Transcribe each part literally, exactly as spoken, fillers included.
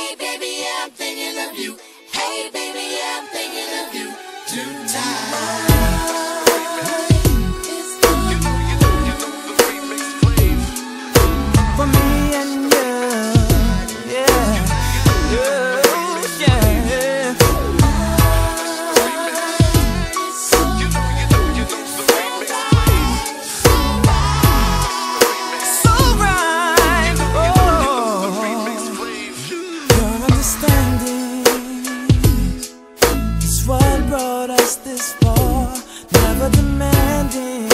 Hey baby, I'm thinking of you. Hey baby, I'm thinking of you tonight. For me and you, yeah, yeah, yeah. So right, oh, your understanding is what brought us this far, never demanding.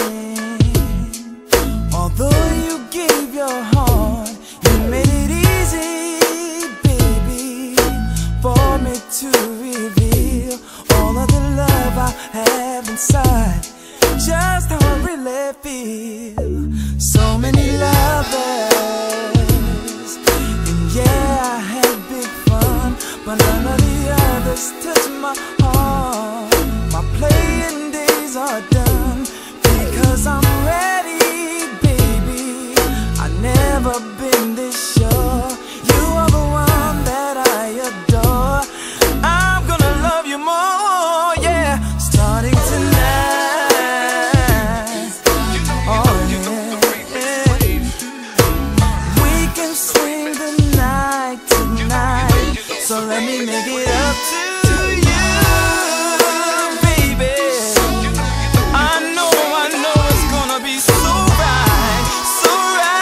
Although you gave your heart, you made it easy, baby, for me to reveal all of the love I have inside, just how I really feel. So many lovers, and yeah, I had big fun, but none of the others touch my heart. My playing days are done, because I'm ready. Never been this sure. You are the one that I adore. I'm gonna love you more, yeah, starting tonight. Oh yeah, yeah. We can swing the night tonight, so let me make it up to you, baby. I know, I know it's gonna be so right, so right.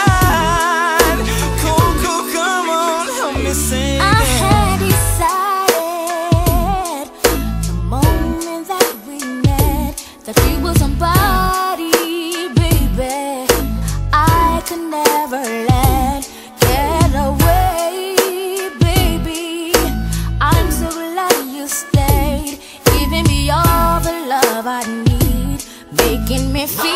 I had decided the moment that we met that you were somebody, baby, I could never let get away, baby. I'm so glad you stayed, giving me all the love I need, making me feel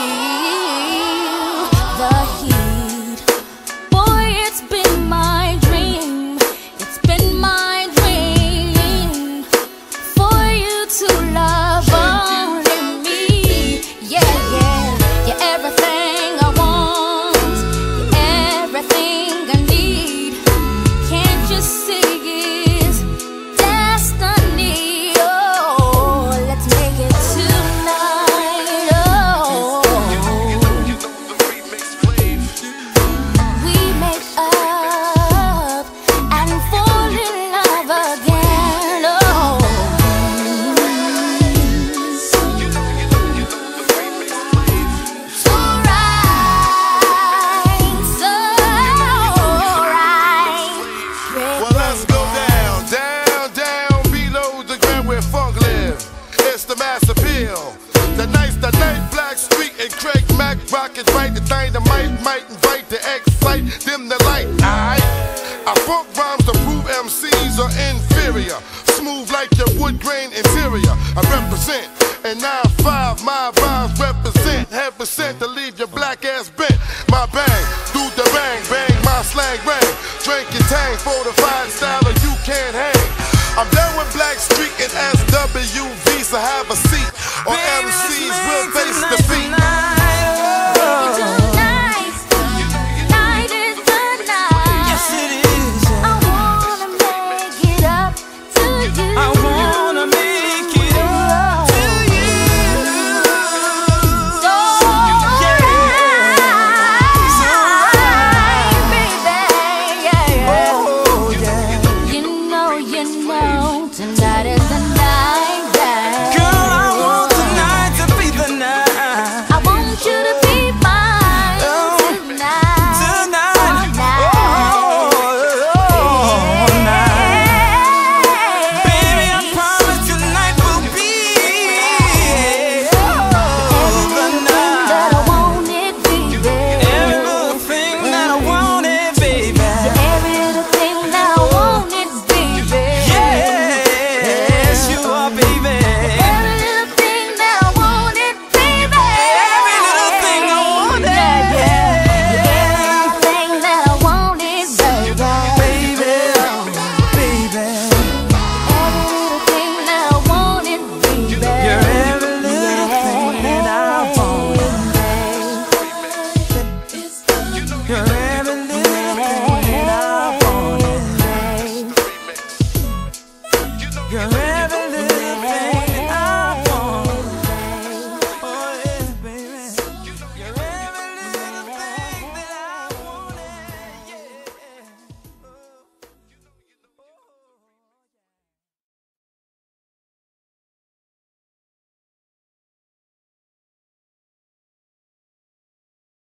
the heat. Boy, it's been my dream, it's been my dream for you to love only me. Yeah, yeah, you're everything I want, you're everything I need. Can't you see it's destiny? Oh, let's make it tonight. Oh, we make up and fall in love again. Oh, so right, so right. Well, let's go down, down, down below the ground where funk live. It's the mass appeal. The nights, the night, Blackstreet and Craig Mack rockets right. The dynamite might invite to excite them the light. Aight, I funk rhymes to prove M Cs are inferior. Smooth like your wood grain interior. I represent and nine five, my rhymes represent. Have percent to leave your black ass bent. My bang, do the bang, bang, my slang bang. Drink your tang, fortified style or you can't hang. I'm down with Blackstreet and S W V, so have a seat, or baby, M Cs let's will make face tonight defeat. tonight.